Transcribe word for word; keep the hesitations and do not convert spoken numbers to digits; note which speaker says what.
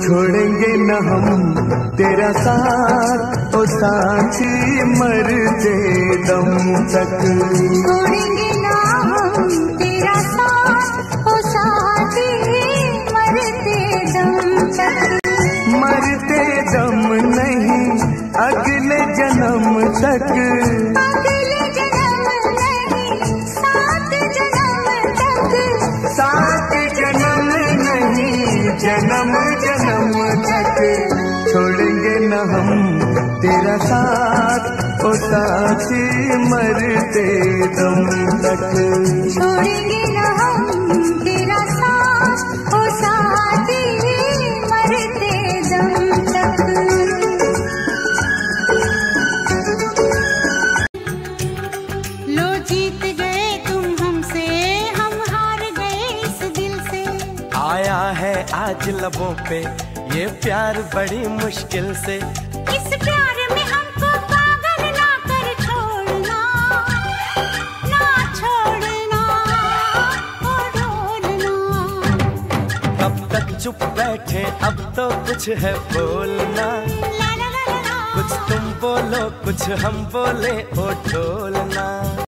Speaker 1: छोड़ेंगे न हम तेरा साथ ओ साथी मरते दम तक।
Speaker 2: छोड़ेंगे ना हम तेरा साथ ओ साथी मरते दम तक।
Speaker 1: मरते दम नहीं अगले जन्म तक।
Speaker 2: अगले जन्म नहीं सात जन्म तक।
Speaker 1: सात जन्म नहीं जन्म जन्म तक। छोड़ेंगे न हम तेरा साथ ओ साथी मरते दम तक।
Speaker 2: छोड़ेंगे ना हम तेरा साथ ओ साथी मरते दम तक। लो जीत गए तुम हमसे, हम हार गए इस दिल से।
Speaker 3: आया है आज लबों पे ये प्यार बड़ी मुश्किल से।
Speaker 2: इस प्यार में हमको पागल ना कर छोड़ना, ना छोड़ना ओ ढोलना।
Speaker 3: तब तक चुप बैठे अब तो कुछ है बोलना।
Speaker 2: ला ला ला ला ला।
Speaker 3: कुछ तुम बोलो कुछ हम बोले ओ ढोलना।